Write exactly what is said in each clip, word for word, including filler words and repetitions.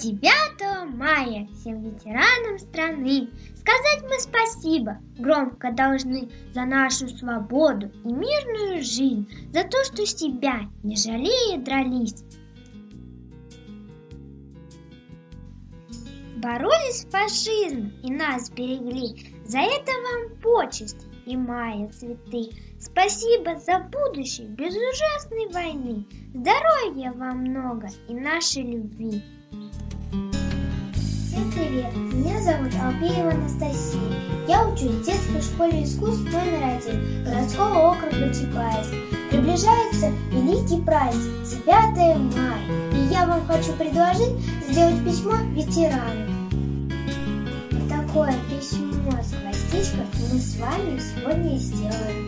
девятого мая всем ветеранам страны сказать мы спасибо громко должны за нашу свободу и мирную жизнь, за то, что себя не жалея дрались. Боролись с фашизмом и нас берегли, за это вам почести и мая цветы. Спасибо за будущее без ужасной войны, здоровья вам много и нашей любви. Всем привет! Меня зовут Алпеева Анастасия. Я учусь в детской школе искусств номер один городского округа Чапаевск. Приближается великий праздник девятое мая, и я вам хочу предложить сделать письмо ветеранам. Такое письмо с гвоздичкой мы с вами сегодня сделаем.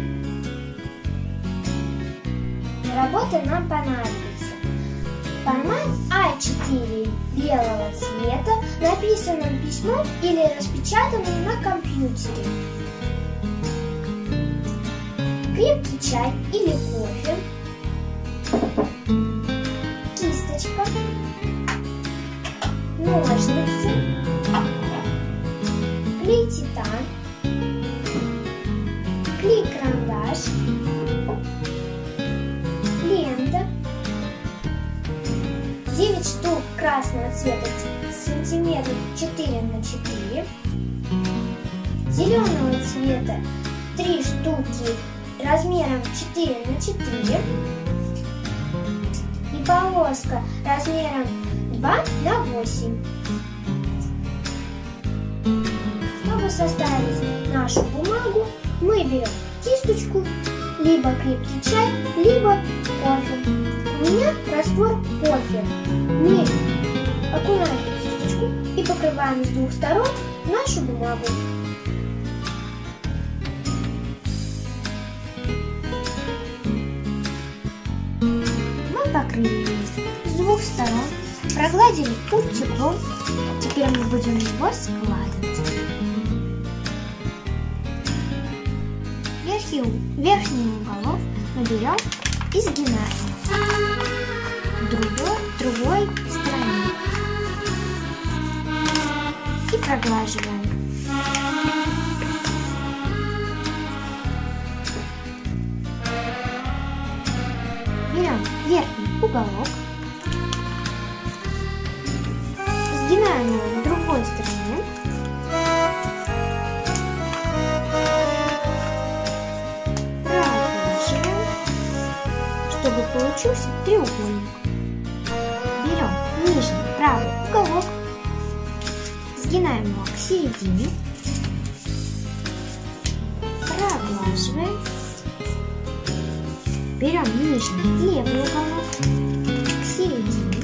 Для работы нам понадобится формат а четыре белого цвета, написанным письмом или распечатанным на компьютере, крепкий чай или кофе, кисточка, ножницы, клей-титан, клей-карандаш, лента, девять штук красного цвета сантиметров четыре на четыре, зеленого цвета три штуки размером четыре на четыре и полоска размером два на восемь. Чтобы составить нашу бумагу, мы берем кисточку, либо крепкий чай, либо кофе. У меня раствор кофе. Мы окунаем кисточку и покрываем с двух сторон нашу бумагу. Мы покрыли лист с двух сторон, прогладили путь теплом. Теперь мы будем его складывать. Верхний уголок мы берем и сгинаем другой, другой стороной и проглаживаем. Берем верхний уголок, сгинаем его в другой стороне. Чтобы получился треугольник. Берем нижний правый уголок, сгинаем его к середине, проглаживаем. Берем нижний левый уголок к середине,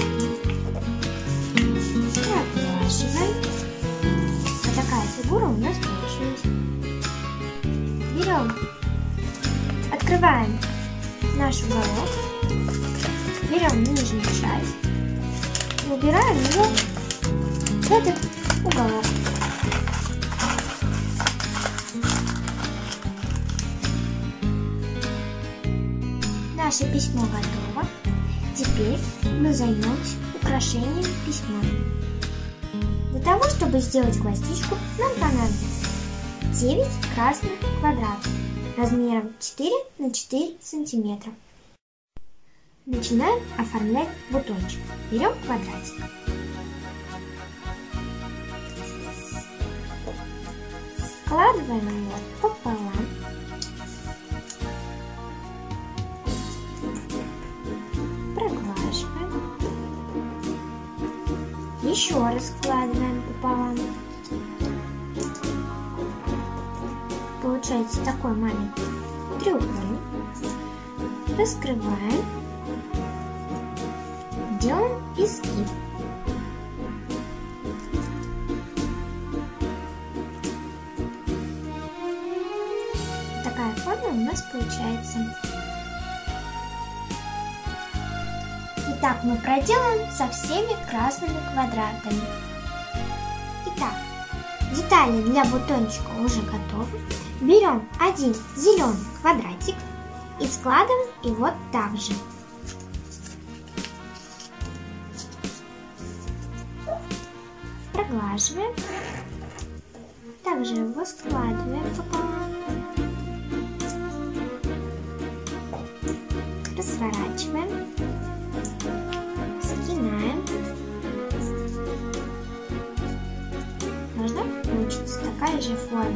проглаживаем. Вот такая фигура у нас получилась. Берем, открываем наш уголок, берем нижнюю часть и убираем его в этот уголок. Наше письмо готово. Теперь мы займемся украшением письма. Для того, чтобы сделать гвоздичку, нам понадобится девять красных квадратов размером четыре на четыре сантиметра. Начинаем оформлять бутончик. Берем квадратик. Складываем его пополам. Проглаживаем. Еще раз складываем пополам. Получается такой маленький треугольник. Раскрываем. Делаем изгиб. Такая форма у нас получается. Итак, мы проделаем со всеми красными квадратами. Итак, детали для бутончика уже готовы. Берем один зеленый квадратик и складываем его так же. проглаживаем. Также его складываем пополам. Разворачиваем. Сгинаем. Должна получиться такая же форма.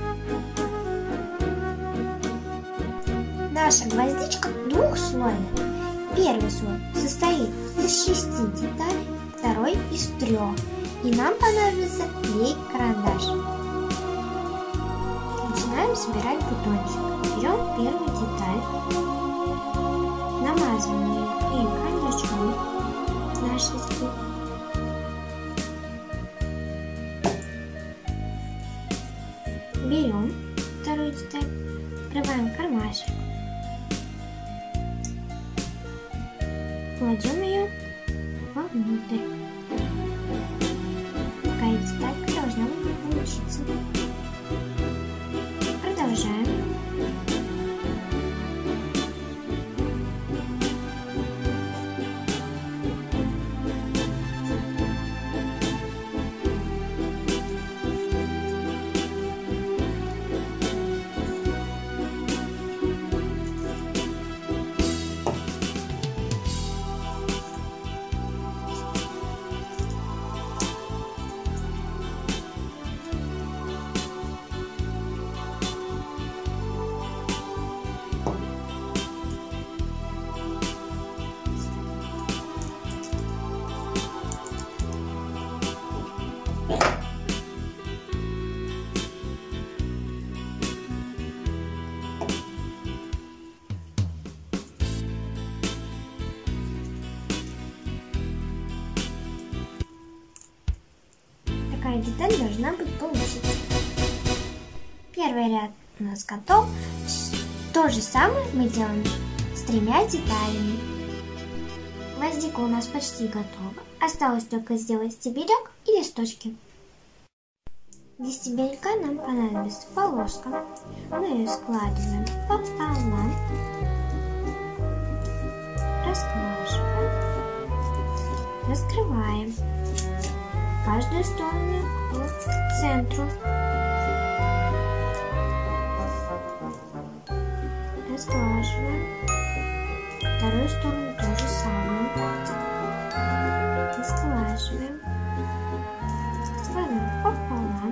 Наша гвоздичка двухслойная. Первый слой состоит из шести деталей, второй из трех. И нам понадобится клей-карандаш. Начинаем собирать бутончик. Берем первую деталь, намазываем ее клеем-карандашом на шести. Берем вторую деталь, открываем кармашек, кладем ее вовнутрь. Такая деталька должна получиться. Продолжаем. Такая деталь должна быть получиться. Первый ряд у нас готов. То же самое мы делаем с тремя деталями. Гвоздика у нас почти готова. Осталось только сделать стебелек и листочки. Для стебелька нам понадобится полоска. Мы ее складываем пополам, расклаживаем, раскрываем каждую сторону к центру. Разглаживаем. Вторую сторону то же самое. Разглаживаем. Складываем пополам.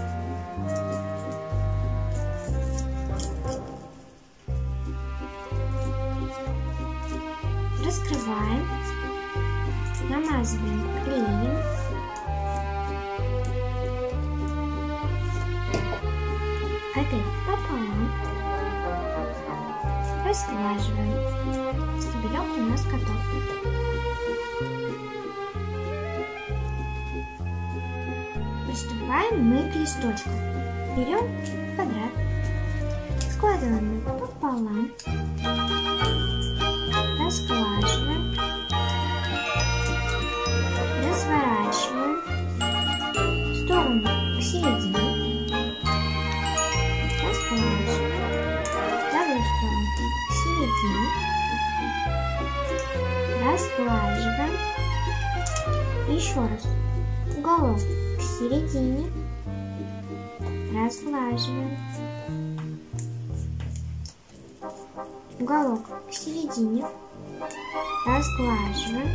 Раскрываем. Намазываем клеем. Опять пополам. Разглаживаем. Стебелек у нас готов. Приступаем мы к листочку. Берем квадрат, складываем его пополам, разглаживаем, разворачиваем в сторону к середине, разглаживаем, вторую сторону к середине, разглаживаем, еще раз уголок к середине, разглаживаем, уголок к середине, разглаживаем,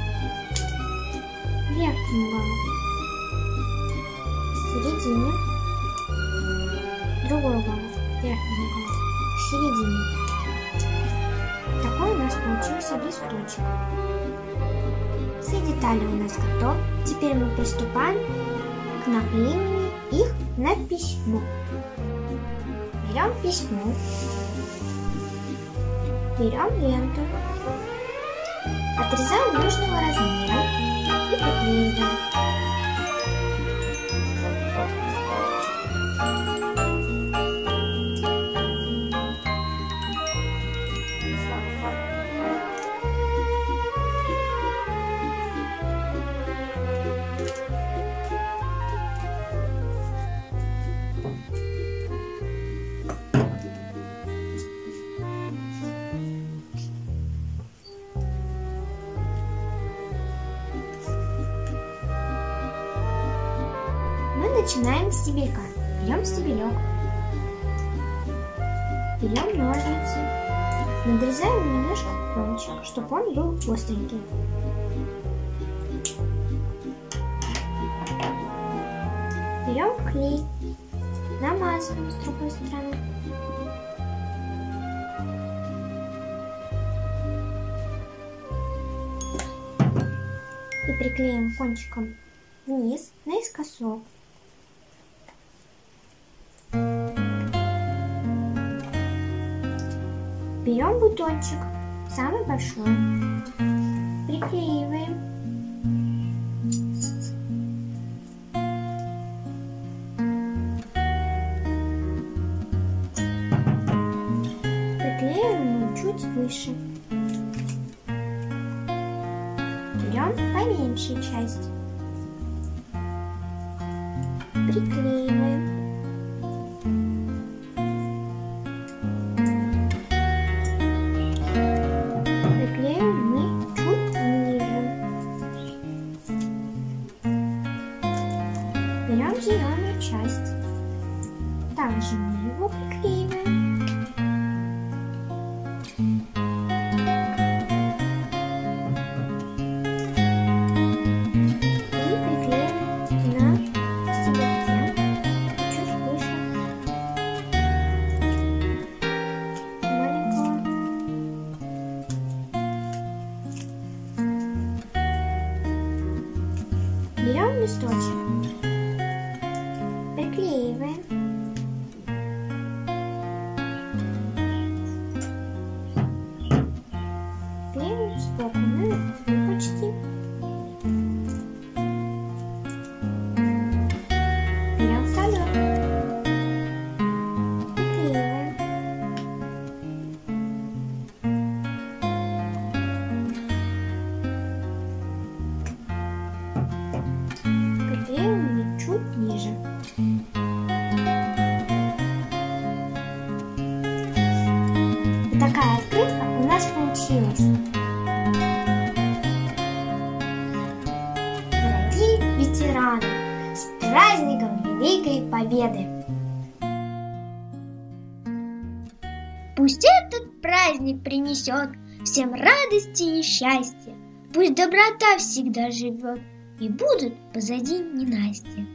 верхний уголок к середине, другой уголок, верхний уголок к середине. Такой у нас получился листочек. Все детали у нас готовы. Теперь мы приступаем к наклеиванию их на письмо. Берем письмо, берем ленту, отрезаем нужного размера и приклеиваем. начинаем с стебелька. Берем стебелек. Берем ножницы. Надрезаем немножко кончик, чтобы он был остренький. Берем клей. Намазываем с другой стороны. И приклеим кончиком вниз наискосок. Берем бутончик, самый большой, приклеиваем. Приклеиваем мы чуть выше. Берем поменьше часть. Приклеиваем. Приклеим мы чуть ниже. Берем зеленую часть. Также мы его приклеиваем. Берем листочек, приклеиваем, клеим сбоку наверху почти. Берем второй, приклеиваем. Приклеим чуть ниже. И такая открытка у нас получилась. Дорогие ветераны, с праздником Великой Победы! Пусть этот праздник принесет всем радости и счастье. Пусть доброта всегда живет, и будут позади ненастья.